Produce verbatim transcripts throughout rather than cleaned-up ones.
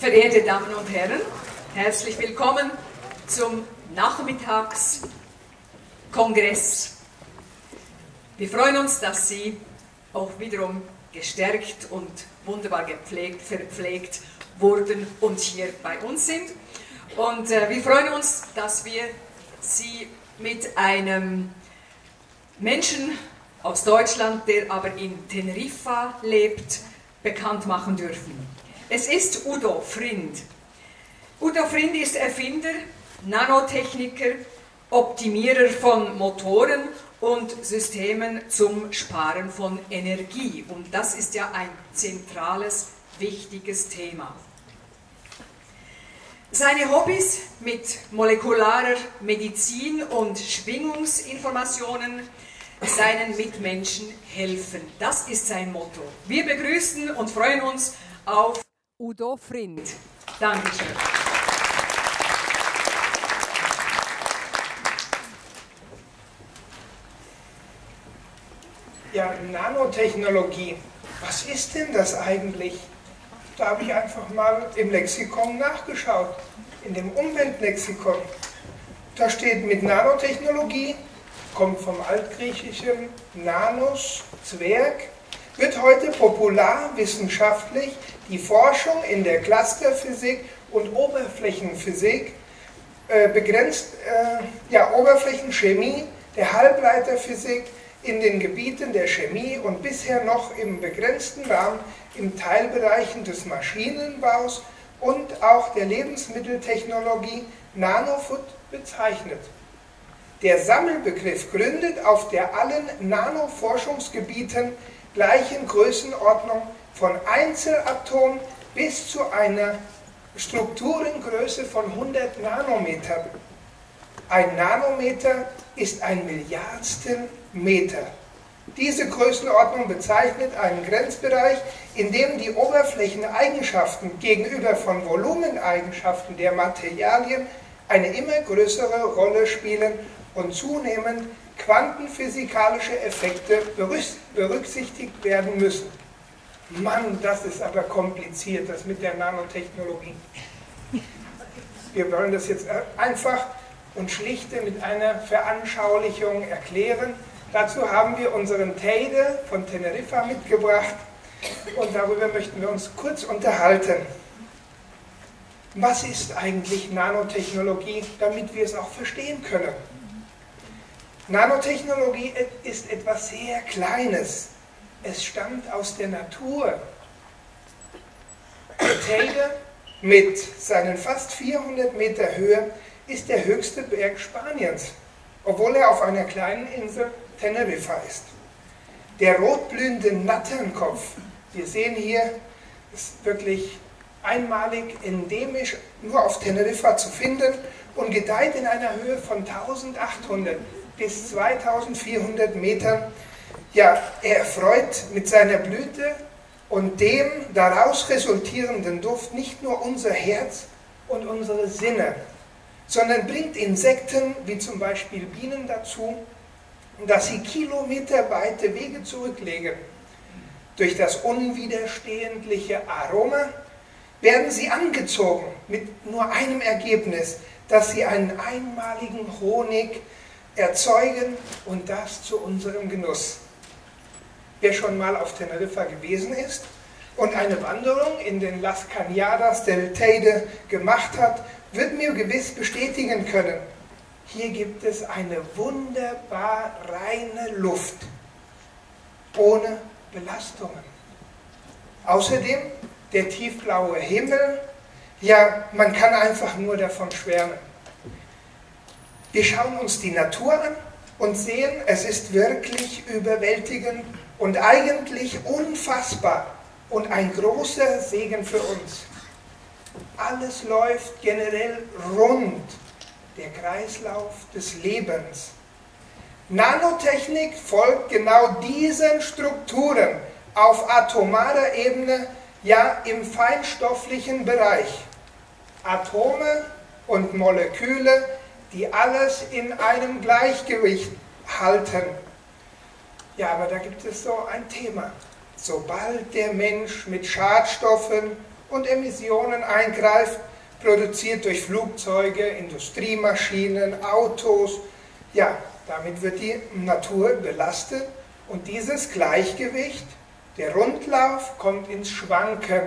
Verehrte Damen und Herren, herzlich willkommen zum Nachmittagskongress. Wir freuen uns, dass Sie auch wiederum gestärkt und wunderbar gepflegt, verpflegt wurden und hier bei uns sind. Und äh, wir freuen uns, dass wir Sie mit einem Menschen aus Deutschland, der aber in Teneriffa lebt, bekannt machen dürfen. Es ist Udo Frind. Udo Frind ist Erfinder, Nanotechniker, Optimierer von Motoren und Systemen zum Sparen von Energie. Und das ist ja ein zentrales, wichtiges Thema. Seine Hobbys mit molekularer Medizin und Schwingungsinformationen seinen Mitmenschen helfen. Das ist sein Motto. Wir begrüßen und freuen uns auf Udo Frind. Dankeschön. Ja, Nanotechnologie. Was ist denn das eigentlich? Da habe ich einfach mal im Lexikon nachgeschaut, in dem Umweltlexikon. Da steht mit Nanotechnologie, kommt vom altgriechischen Nanos, Zwerg, wird heute popularwissenschaftlich die Forschung in der Clusterphysik und Oberflächenphysik äh, begrenzt, äh, ja, Oberflächenchemie, der Halbleiterphysik in den Gebieten der Chemie und bisher noch im begrenzten Rahmen in Teilbereichen des Maschinenbaus und auch der Lebensmitteltechnologie Nanofood bezeichnet. Der Sammelbegriff gründet auf der allen Nanoforschungsgebieten gleichen Größenordnung von Einzelatomen bis zu einer Strukturengröße von hundert Nanometern. Ein Nanometer ist ein Milliardstel Meter. Diese Größenordnung bezeichnet einen Grenzbereich, in dem die Oberflächeneigenschaften gegenüber von Volumeneigenschaften der Materialien eine immer größere Rolle spielen und zunehmend quantenphysikalische Effekte berücksichtigt werden müssen. Mann, das ist aber kompliziert, das mit der Nanotechnologie. Wir wollen das jetzt einfach und schlichte mit einer Veranschaulichung erklären. Dazu haben wir unseren Teide von Teneriffa mitgebracht und darüber möchten wir uns kurz unterhalten. Was ist eigentlich Nanotechnologie, damit wir es auch verstehen können? Nanotechnologie ist etwas sehr Kleines. Es stammt aus der Natur. Der Teide mit seinen fast vierhundert Meter Höhe ist der höchste Berg Spaniens, obwohl er auf einer kleinen Insel Teneriffa ist. Der rotblühende Natternkopf, wir sehen hier, ist wirklich einmalig, endemisch, nur auf Teneriffa zu finden und gedeiht in einer Höhe von eintausendachthundert bis zweitausendvierhundert Metern. Ja, er erfreut mit seiner Blüte und dem daraus resultierenden Duft nicht nur unser Herz und unsere Sinne, sondern bringt Insekten wie zum Beispiel Bienen dazu, dass sie kilometerweite Wege zurücklegen. Durch das unwiderstehliche Aroma werden sie angezogen mit nur einem Ergebnis, dass sie einen einmaligen Honig erzeugen und das zu unserem Genuss. Wer schon mal auf Teneriffa gewesen ist und eine Wanderung in den Las Cañadas del Teide gemacht hat, wird mir gewiss bestätigen können, hier gibt es eine wunderbar reine Luft, ohne Belastungen. Außerdem der tiefblaue Himmel, ja, man kann einfach nur davon schwärmen. Wir schauen uns die Natur an und sehen, es ist wirklich überwältigend und eigentlich unfassbar und ein großer Segen für uns. Alles läuft generell rund, der Kreislauf des Lebens. Nanotechnik folgt genau diesen Strukturen auf atomarer Ebene, ja im feinstofflichen Bereich. Atome und Moleküle, die alles in einem Gleichgewicht halten. Ja, aber da gibt es so ein Thema. Sobald der Mensch mit Schadstoffen und Emissionen eingreift, produziert durch Flugzeuge, Industriemaschinen, Autos. Ja, damit wird die Natur belastet und dieses Gleichgewicht, der Rundlauf, kommt ins Schwanken.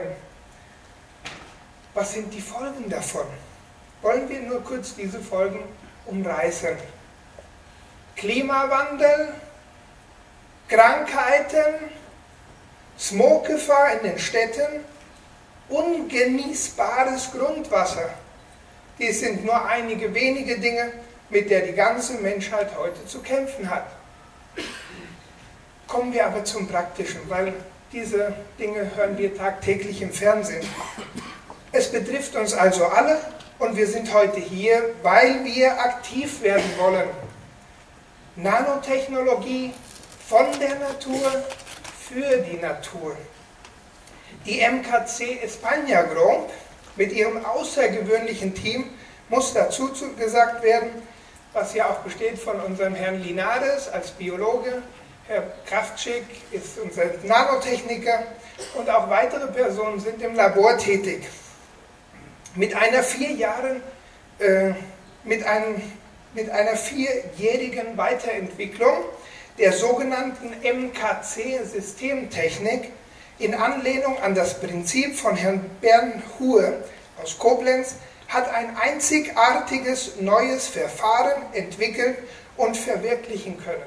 Was sind die Folgen davon? Wollen wir nur kurz diese Folgen umreißen? Klimawandel, Krankheiten, Smoggefahr in den Städten, ungenießbares Grundwasser. Dies sind nur einige wenige Dinge, mit der die ganze Menschheit heute zu kämpfen hat. Kommen wir aber zum Praktischen, weil diese Dinge hören wir tagtäglich im Fernsehen. Es betrifft uns also alle und wir sind heute hier, weil wir aktiv werden wollen. Nanotechnologie von der Natur für die Natur. Die M K C España Group mit ihrem außergewöhnlichen Team muss dazu gesagt werden, was ja auch besteht von unserem Herrn Linares als Biologe, Herr Kraftschick ist unser Nanotechniker und auch weitere Personen sind im Labor tätig. Mit einer vier Jahren, äh, mit, einem, mit einer vierjährigen Weiterentwicklung der sogenannten M K C-Systemtechnik in Anlehnung an das Prinzip von Herrn Bernd Huhe aus Koblenz hat ein einzigartiges neues Verfahren entwickelt und verwirklichen können.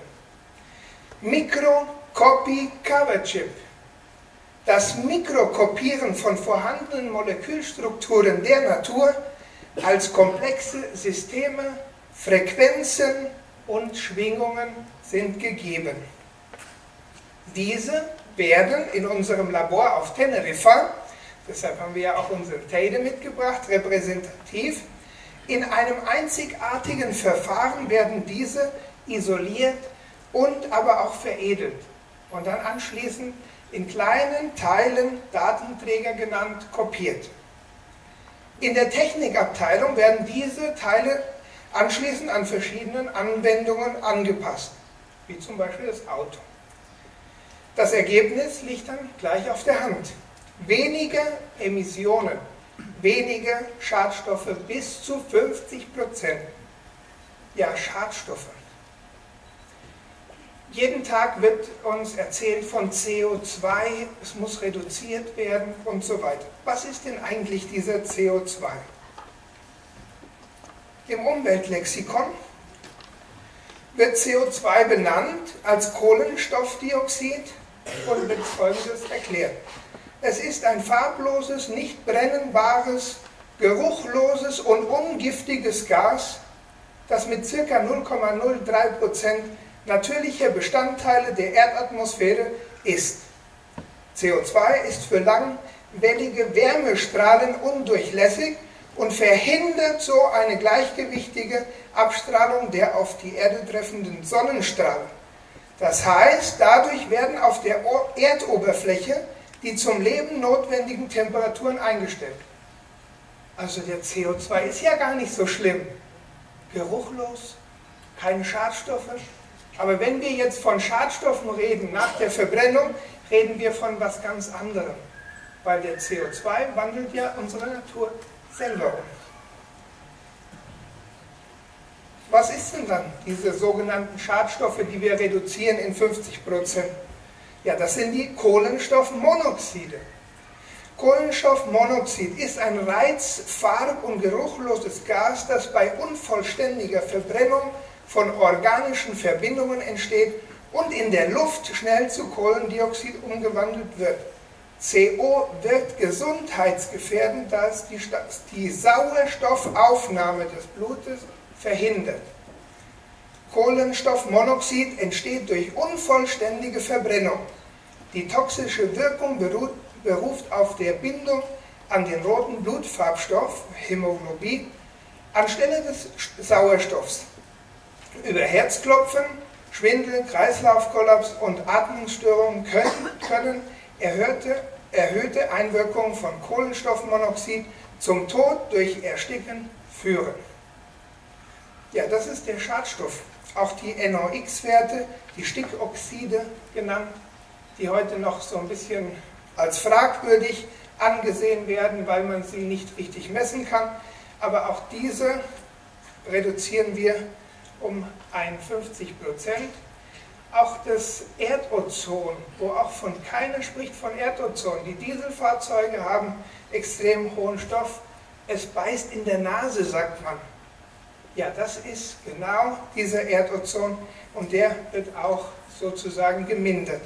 Micro-Copy-Cover-Chip. Das Mikrokopieren von vorhandenen Molekülstrukturen der Natur als komplexe Systeme, Frequenzen und Schwingungen sind gegeben. Diese werden in unserem Labor auf Teneriffa, deshalb haben wir ja auch unseren Teide mitgebracht, repräsentativ, in einem einzigartigen Verfahren werden diese isoliert und aber auch veredelt und dann anschließend in kleinen Teilen, Datenträger genannt, kopiert. In der Technikabteilung werden diese Teile anschließend an verschiedenen Anwendungen angepasst, wie zum Beispiel das Auto. Das Ergebnis liegt dann gleich auf der Hand. Weniger Emissionen, weniger Schadstoffe, bis zu fünfzig Prozent. Ja, Schadstoffe. Jeden Tag wird uns erzählt von C O zwei, es muss reduziert werden und so weiter. Was ist denn eigentlich dieser C O zwei? Im Umweltlexikon wird C O zwei benannt als Kohlenstoffdioxid und wird Folgendes erklärt. Es ist ein farbloses, nicht brennbares, geruchloses und ungiftiges Gas, das mit ca. null Komma null drei Prozent natürlicher Bestandteile der Erdatmosphäre ist. C O zwei ist für langwellige Wärmestrahlen undurchlässig und verhindert so eine gleichgewichtige Abstrahlung der auf die Erde treffenden Sonnenstrahlen. Das heißt, dadurch werden auf der Erdoberfläche die zum Leben notwendigen Temperaturen eingestellt. Also der C O zwei ist ja gar nicht so schlimm. Geruchlos, keine Schadstoffe. Aber wenn wir jetzt von Schadstoffen reden, nach der Verbrennung, reden wir von was ganz anderem. Weil der C O zwei wandelt ja unsere Natur selber um. Was ist denn dann diese sogenannten Schadstoffe, die wir reduzieren in fünfzig Prozent? Ja, das sind die Kohlenstoffmonoxide. Kohlenstoffmonoxid ist ein reiz-, farb- und geruchloses Gas, das bei unvollständiger Verbrennung von organischen Verbindungen entsteht und in der Luft schnell zu Kohlendioxid umgewandelt wird. C O wirkt gesundheitsgefährdend, da es die, die Sauerstoffaufnahme des Blutes verhindert. Kohlenstoffmonoxid entsteht durch unvollständige Verbrennung. Die toxische Wirkung beruht, beruft auf der Bindung an den roten Blutfarbstoff, Hämoglobin, anstelle des Sauerstoffs. Über Herzklopfen, Schwindel, Kreislaufkollaps und Atmungsstörungen können, können erhöhte, erhöhte Einwirkungen von Kohlenstoffmonoxid zum Tod durch Ersticken führen. Ja, das ist der Schadstoff. Auch die N O X Werte, die Stickoxide genannt, die heute noch so ein bisschen als fragwürdig angesehen werden, weil man sie nicht richtig messen kann. Aber auch diese reduzieren wir um einundfünfzig Prozent. Auch das Erdozon, wo auch von keiner spricht von Erdozon. Die Dieselfahrzeuge haben extrem hohen Stoff. Es beißt in der Nase, sagt man. Ja, das ist genau dieser Erdozon und der wird auch sozusagen gemindert.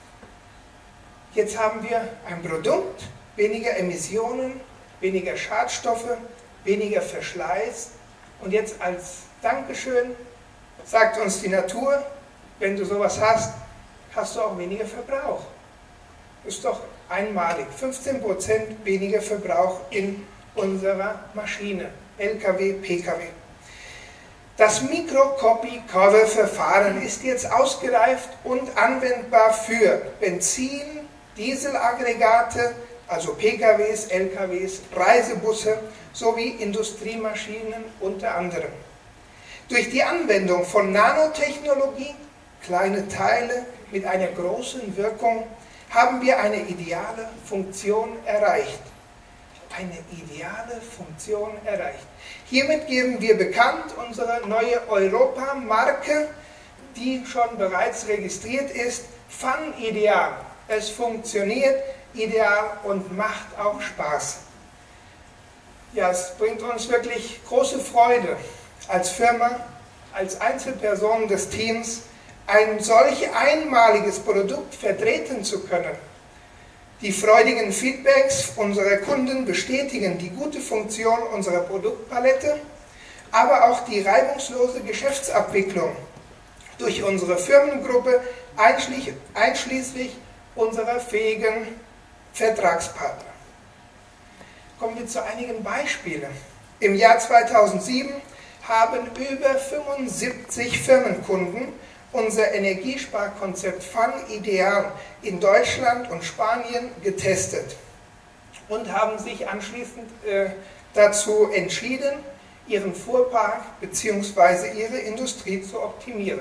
Jetzt haben wir ein Produkt, weniger Emissionen, weniger Schadstoffe, weniger Verschleiß und jetzt als Dankeschön sagt uns die Natur, wenn du sowas hast, hast du auch weniger Verbrauch. Das ist doch einmalig. fünfzehn Prozent weniger Verbrauch in unserer Maschine, L K W, P K W. Das Micro-Copy-Cover-Verfahren ist jetzt ausgereift und anwendbar für Benzin, Dieselaggregate, also P K Ws, L K Ws, Reisebusse sowie Industriemaschinen unter anderem. Durch die Anwendung von Nanotechnologie, kleine Teile mit einer großen Wirkung, haben wir eine ideale Funktion erreicht. Eine ideale Funktion erreicht. Hiermit geben wir bekannt unsere neue Europa-Marke, die schon bereits registriert ist, Fun Ideal. Es funktioniert ideal und macht auch Spaß. Ja, es bringt uns wirklich große Freude, als Firma, als Einzelpersonen des Teams, ein solch einmaliges Produkt vertreten zu können. Die freudigen Feedbacks unserer Kunden bestätigen die gute Funktion unserer Produktpalette, aber auch die reibungslose Geschäftsabwicklung durch unsere Firmengruppe, einschließlich unserer fähigen Vertragspartner. Kommen wir zu einigen Beispielen. Im Jahr zweitausendsieben haben über fünfundsiebzig Firmenkunden unser Energiesparkonzept Fun Ideal in Deutschland und Spanien getestet und haben sich anschließend äh, dazu entschieden, ihren Fuhrpark bzw. ihre Industrie zu optimieren.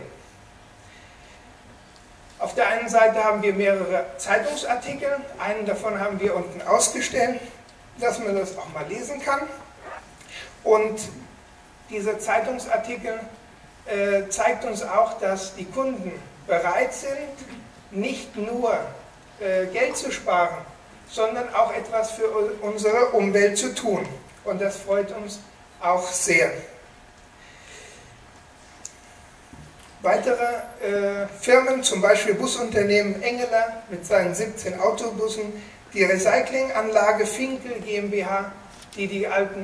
Auf der einen Seite haben wir mehrere Zeitungsartikel, einen davon haben wir unten ausgestellt, dass man das auch mal lesen kann. Und dieser Zeitungsartikel äh, zeigt uns auch, dass die Kunden bereit sind, nicht nur äh, Geld zu sparen, sondern auch etwas für unsere Umwelt zu tun. Und das freut uns auch sehr. Weitere äh, Firmen, zum Beispiel Busunternehmen Engeler mit seinen siebzehn Autobussen, die Recyclinganlage Finkel GmbH, die die alten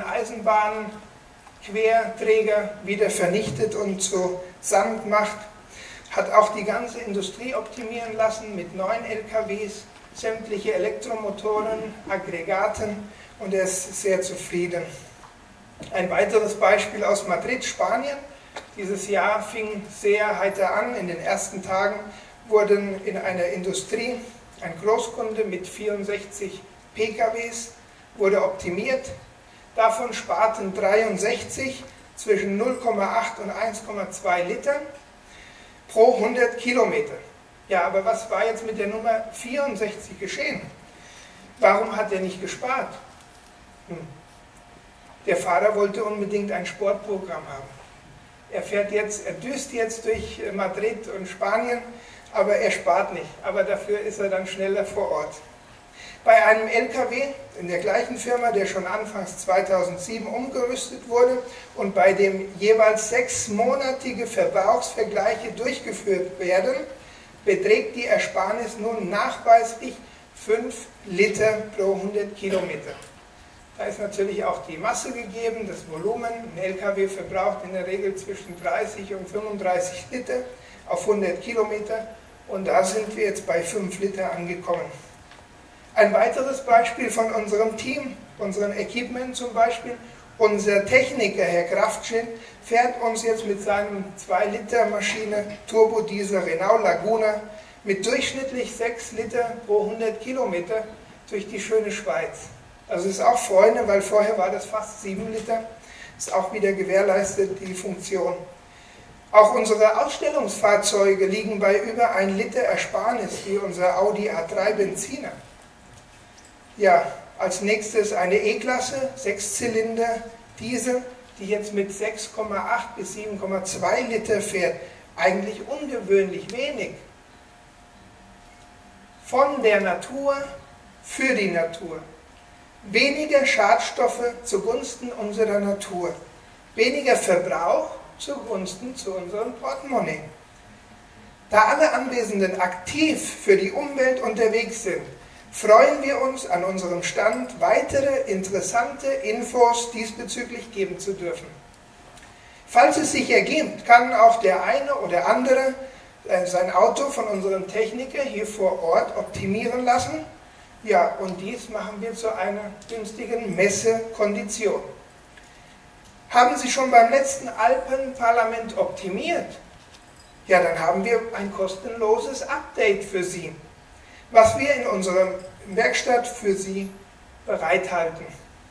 Eisenbahnquerträger wieder vernichtet und zu Sand macht, hat auch die ganze Industrie optimieren lassen mit neuen L K Ws, sämtliche Elektromotoren, Aggregaten und er ist sehr zufrieden. Ein weiteres Beispiel aus Madrid, Spanien. Dieses Jahr fing sehr heiter an. In den ersten Tagen wurden in einer Industrie ein Großkunde mit vierundsechzig P K Ws wurde optimiert. Davon sparten dreiundsechzig zwischen null Komma acht und eins Komma zwei Liter pro hundert Kilometer. Ja, aber was war jetzt mit der Nummer vierundsechzig geschehen? Warum hat er nicht gespart? Hm. Der Fahrer wollte unbedingt ein Sportprogramm haben. Er fährt jetzt, er düst jetzt durch Madrid und Spanien, aber er spart nicht. Aber dafür ist er dann schneller vor Ort. Bei einem L K W in der gleichen Firma, der schon anfangs zweitausendsieben umgerüstet wurde und bei dem jeweils sechsmonatige Verbrauchsvergleiche durchgeführt werden, beträgt die Ersparnis nun nachweislich fünf Liter pro hundert Kilometer. Da ist natürlich auch die Masse gegeben, das Volumen. Ein L K W verbraucht in der Regel zwischen dreißig und fünfunddreißig Liter auf hundert Kilometer und da sind wir jetzt bei fünf Liter angekommen. Ein weiteres Beispiel von unserem Team, unserem Equipment zum Beispiel, unser Techniker, Herr Kraftschin, fährt uns jetzt mit seinem zwei Liter Maschine Turbodiesel Renault Laguna mit durchschnittlich sechs Liter pro hundert Kilometer durch die schöne Schweiz. Also es ist auch Freunde, weil vorher war das fast sieben Liter, ist auch wieder gewährleistet die Funktion. Auch unsere Ausstellungsfahrzeuge liegen bei über ein Liter Ersparnis, wie unser Audi A drei Benziner. Ja, Als nächstes eine E-Klasse, Sechszylinder, Diesel, die jetzt mit sechs Komma acht bis sieben Komma zwei Liter fährt. Eigentlich ungewöhnlich wenig. Von der Natur für die Natur. Weniger Schadstoffe zugunsten unserer Natur. Weniger Verbrauch zugunsten zu unserem Portemonnaie. Da alle Anwesenden aktiv für die Umwelt unterwegs sind, freuen wir uns, an unserem Stand weitere interessante Infos diesbezüglich geben zu dürfen. Falls es sich ergibt, kann auch der eine oder andere äh, sein Auto von unserem Techniker hier vor Ort optimieren lassen. Ja, und dies machen wir zu einer günstigen Messekondition. Haben Sie schon beim letzten Alpenparlament optimiert? Ja, dann haben wir ein kostenloses Update für Sie, was wir in unserer Werkstatt für Sie bereithalten.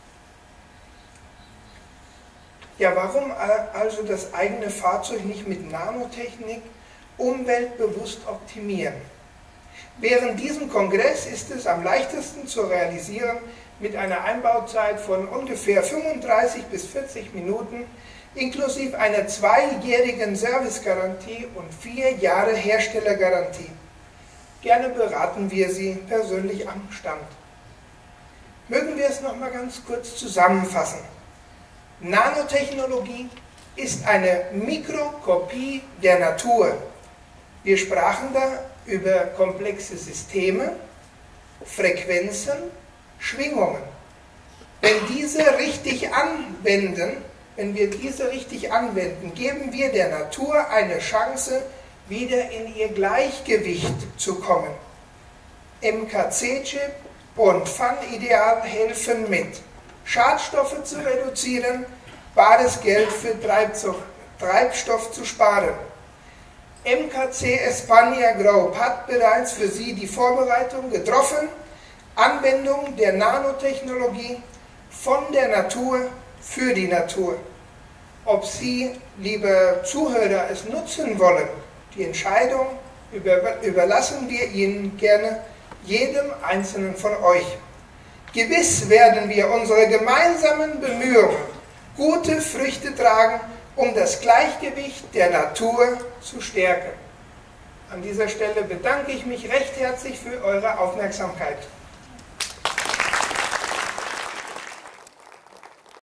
Ja, warum also das eigene Fahrzeug nicht mit Nanotechnik umweltbewusst optimieren? Während diesem Kongress ist es am leichtesten zu realisieren mit einer Einbauzeit von ungefähr fünfunddreißig bis vierzig Minuten inklusive einer zweijährigen Servicegarantie und vier Jahre Herstellergarantie. Gerne beraten wir Sie persönlich am Stand. Mögen wir es noch mal ganz kurz zusammenfassen. Nanotechnologie ist eine Mikrokopie der Natur. Wir sprachen da über komplexe Systeme, Frequenzen, Schwingungen. Wenn diese richtig anwenden, wenn wir diese richtig anwenden, geben wir der Natur eine Chance, wieder in ihr Gleichgewicht zu kommen. M K C-Chip und Fun-Ideal helfen mit, Schadstoffe zu reduzieren, bares Geld für Treibstoff zu sparen. M K C Espana Group hat bereits für Sie die Vorbereitung getroffen, Anwendung der Nanotechnologie von der Natur für die Natur. Ob Sie, liebe Zuhörer, es nutzen wollen, die Entscheidung über, überlassen wir Ihnen gerne, jedem Einzelnen von euch. Gewiss werden wir unsere gemeinsamen Bemühungen gute Früchte tragen, um das Gleichgewicht der Natur zu stärken. An dieser Stelle bedanke ich mich recht herzlich für eure Aufmerksamkeit.